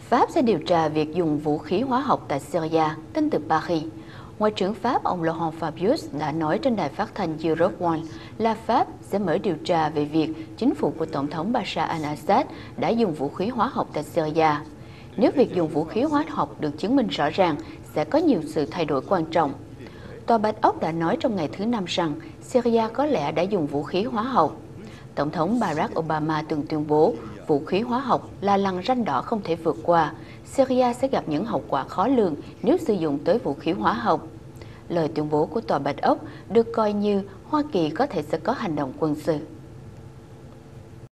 Pháp sẽ điều tra việc dùng vũ khí hóa học tại Syria, tin từ Paris. Ngoại trưởng Pháp ông Laurent Fabius đã nói trên đài phát thanh Europe One là Pháp sẽ mở điều tra về việc chính phủ của Tổng thống Bashar al-Assad đã dùng vũ khí hóa học tại Syria. Nếu việc dùng vũ khí hóa học được chứng minh rõ ràng, sẽ có nhiều sự thay đổi quan trọng. Tòa Bạch Ốc đã nói trong ngày thứ Năm rằng Syria có lẽ đã dùng vũ khí hóa học. Tổng thống Barack Obama từng tuyên bố vũ khí hóa học là lằn ranh đỏ không thể vượt qua. Syria sẽ gặp những hậu quả khó lường nếu sử dụng tới vũ khí hóa học. Lời tuyên bố của Tòa Bạch Ốc được coi như Hoa Kỳ có thể sẽ có hành động quân sự.